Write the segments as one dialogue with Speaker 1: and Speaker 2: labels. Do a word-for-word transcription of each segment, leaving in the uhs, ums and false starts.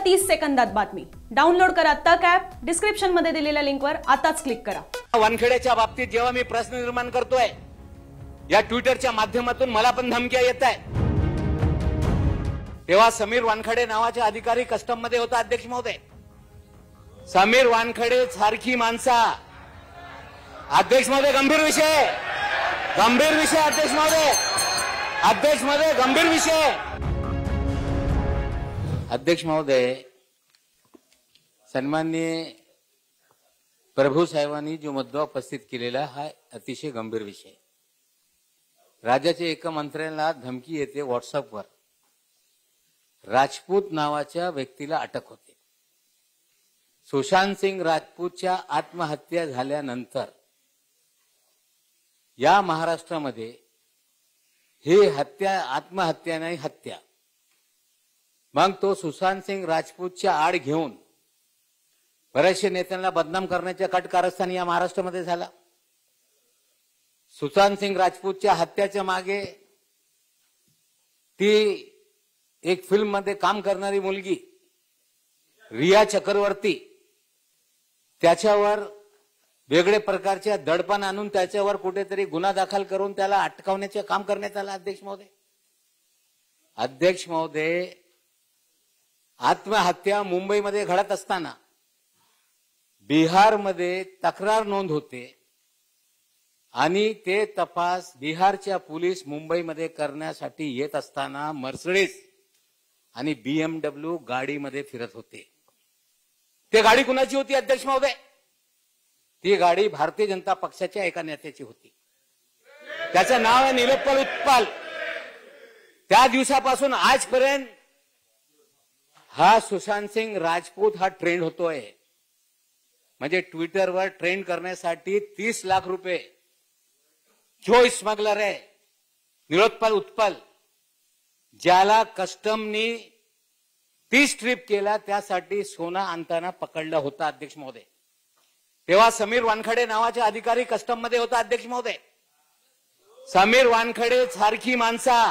Speaker 1: तीस सेकंदात बातमी। डाउनलोड करा तक ऍप, डिस्क्रिप्शन मध्ये दिलेल्या लिंकवर आताच क्लिक करा।
Speaker 2: वानखेडेच्या बाबतीत जेव्हा मी प्रश्न निर्माण करतोय, या ट्विटरच्या माध्यमातून मला पण धमक्या येत आहे, तेव्हा समीर वानखेडे नावाचे अधिकारी कस्टम मध्ये होता। अध्यक्ष महोदय, समीर वानखेडे सारखी माणसा, अध्यक्ष महोदय गंभीर विषय, गंभीर विषय अध्यक्ष महोदय, अध्यक्ष महोदय गंभीर विषय। अध्यक्ष महोदय, सन्माननीय प्रभू साहेबांनी जो मुद्दा उपस्थित केलेला हा अतिशय गंभीर विषय। राज्याच्या एका मंत्र्याला धमकी येते व्हॉट्सअपवर, राजपूत नावाच्या व्यक्तीला अटक होते। सुशांत सिंग राजपूतच्या आत्महत्या झाल्यानंतर या महाराष्ट्रामध्ये हे हत्या आत्महत्या नाही हत्या, मग तो सुशांत सिंग राजपूतच्या आड घेऊन बऱ्याचशा नेत्यांना बदनाम करण्याच्या कट कारस्थान या महाराष्ट्रामध्ये झाला। सुशांत सिंग राजपूतच्या हत्याच्या मागे ती एक फिल्म मध्ये काम करणारी मुलगी रिया चक्रवर्ती, त्याच्यावर वेगळे प्रकारच्या दडपण आणून त्याच्यावर कुठेतरी गुन्हा दाखल करून त्याला अटकावण्याचे काम करण्यात आलं। अध्यक्ष महोदय, अध्यक्ष महोदय आत्महत्या मुंबईमध्ये घडत असताना बिहारमध्ये तक्रार नोंद होते आणि ते तपास बिहारच्या पोलीस मुंबईमध्ये करण्यासाठी येत असताना मर्सिडीज आणि बीएमडब्ल्यू गाडीमध्ये फिरत होते। ते गाडी कुणाची होती अध्यक्ष महोदय? ती गाडी भारतीय जनता पक्षाच्या एका नेत्याची होती, त्याचं नाव आहे निलोत्पल उत्पल। त्या दिवसापासून आजपर्यंत हा सुशांत सिंग राजपूत हा ट्रेंड होतोय, म्हणजे ट्विटरवर ट्रेंड करण्यासाठी तीस लाख रुपये जो स्मगलर आहे निलोत्पल उत्पल, ज्याला कस्टमनी तीस ट्रिप केला त्यासाठी सोना आणताना पकडला होता। अध्यक्ष महोदय, तेव्हा समीर वानखेडे नावाचे अधिकारी कस्टम मध्ये होता। अध्यक्ष महोदय, समीर वानखेडे सारखी माणसा,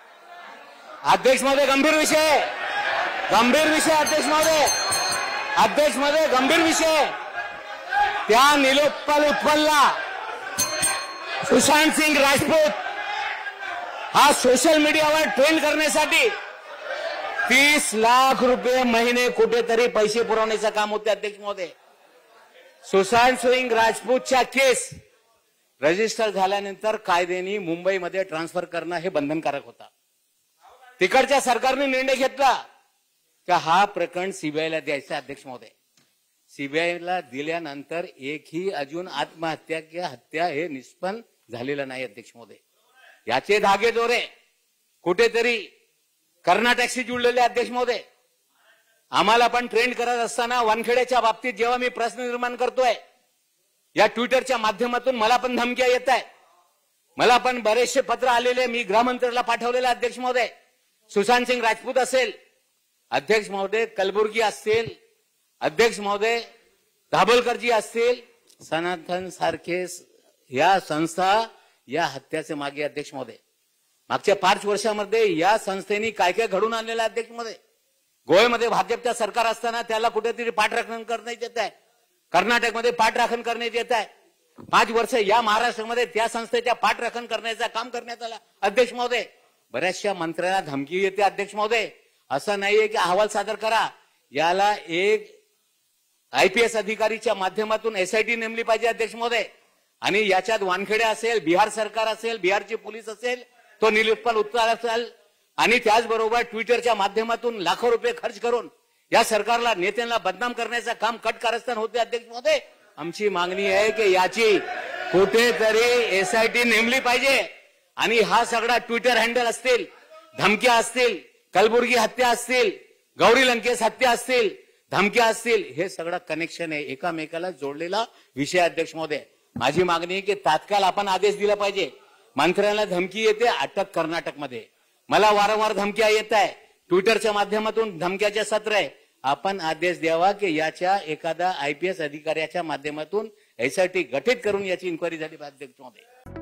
Speaker 2: अध्यक्ष महोदय गंभीर विषय, गंभीर विषय अध्यक्ष महोदय, अध्यक्ष महोदय गंभीर विषय। त्या निलोत्पल उत्पलला सुशांत सिंग राजपूत हा सोशल मीडियावर ट्रेंड करण्यासाठी तीस लाख रुपये महिने कुठेतरी पैसे पुरवण्याचं काम होते। अध्यक्ष महोदय, सुशांत सिंग राजपूतच्या केस रजिस्टर झाल्यानंतर कायद्याने मुंबईमध्ये ट्रान्सफर करणं हे बंधनकारक होता। तिकडच्या सरकारने निर्णय घेतला की हा प्रकरण सीबीआयला द्यायचं। अध्यक्ष महोदय, सीबीआयला दिल्यानंतर एकही अजून आत्महत्या किंवा हत्या हे निष्पन्न झालेलं नाही। अध्यक्ष महोदय, याचे धागे दोरे कुठेतरी कर्नाटकशी जुळलेले। अध्यक्ष महोदय, आम्हाला पण ट्रेंड करत असताना वानखेडेच्या बाबतीत जेव्हा मी प्रश्न निर्माण करतोय, या ट्विटरच्या माध्यमातून मला पण धमक्या येत आहे, मला पण बरेचसे पत्र आलेले, मी गृहमंत्र्याला पाठवलेले। अध्यक्ष महोदय, सुशांत सिंग राजपूत असेल, अध्यक्ष महोदय कलबुर्गी असतील, अध्यक्ष महोदय दाभोलकरजी असतील, सनातन सारखे या संस्था या हत्याचे मागे। अध्यक्ष महोदय, मागच्या पाच वर्षामध्ये या संस्थेने काय काय घडून आणलेलं अध्यक्ष महोदय? गोव्यामध्ये भाजपच्या सरकार असताना त्याला कुठेतरी पाठराखण करण्यात येत आहे, कर्नाटकमध्ये पाठराखण करण्यात येत आहे, पाच वर्ष या महाराष्ट्रामध्ये त्या संस्थेच्या पाठराखण करण्याचं काम करण्यात आलं। अध्यक्ष महोदय, बऱ्याचशा मंत्र्यांना धमकी येते। अध्यक्ष महोदय, असं नाहीये की अहवाल सादर करा, याला एक आयपीएस अधिकारीच्या माध्यमातून एसआयटी नेमली पाहिजे। अध्यक्ष महोदय, आणि याच्यात वानखेडे असेल, बिहार सरकार असेल, बिहारची पोलीस असेल, तो निलोत्पल उत्पल असेल, आणि त्याचबरोबर ट्विटरच्या माध्यमातून लाखो रुपये खर्च करून या सरकारला नेत्यांना बदनाम करण्याचं काम कट कारस्थान होते। अध्यक्ष महोदय, आमची मागणी आहे की याची कुठेतरी एसआयटी नेमली पाहिजे, आणि हा सगळा ट्विटर हँडल असतील, धमक्या असतील, कलबुर्गी हत्या असतील, गौरी लंकेश हत्या असतील, धमक्या असतील, हे सगळं कनेक्शन आहे, एकामेकाला जोडलेला विषय। अध्यक्ष महोदय, माझी मागणी आहे की तात्काळ आपण आदेश दिला पाहिजे। मंत्र्यांना धमकी येते, अटक कर्नाटकमध्ये, मला वारंवार धमक्या येत आहे, ट्विटरच्या माध्यमातून धमक्याचे सत्र आहे, आपण आदेश द्यावा की याच्या एखादा आयपीएस अधिकाऱ्याच्या माध्यमातून एसआयटी गठीत करून याची इन्क्वायरी झाली पाहिजे। अध्यक्ष महोदय।